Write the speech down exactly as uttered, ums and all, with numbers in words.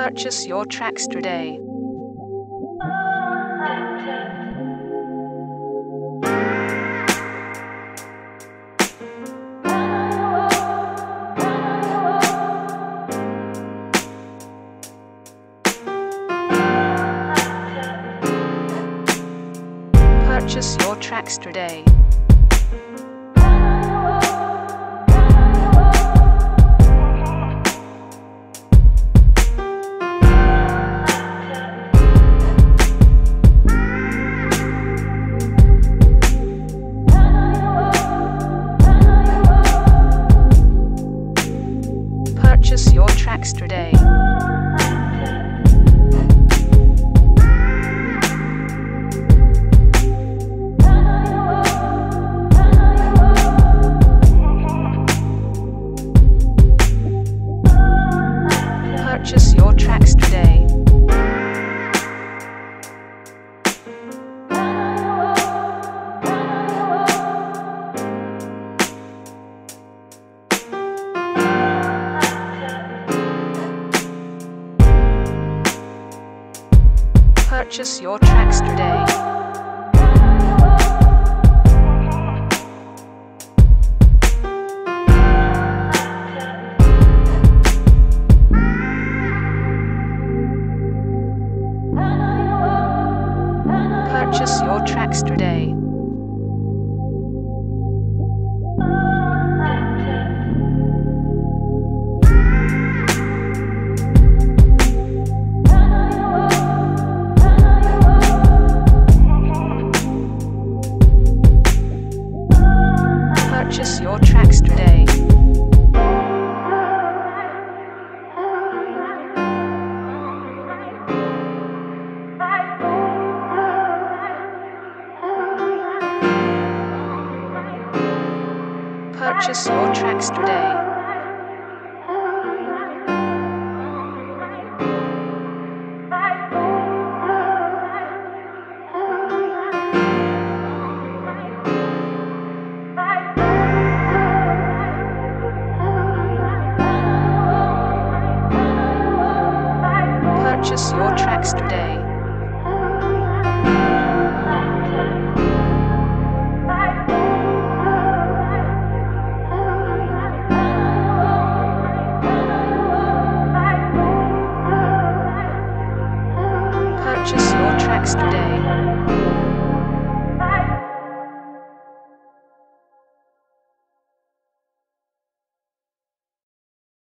Purchase your tracks today. Purchase your tracks today. Purchase your tracks today. Purchase your tracks today. Purchase your tracks today. Purchase your tracks today. Purchase your tracks today. Purchase your tracks today. Purchase your tracks today.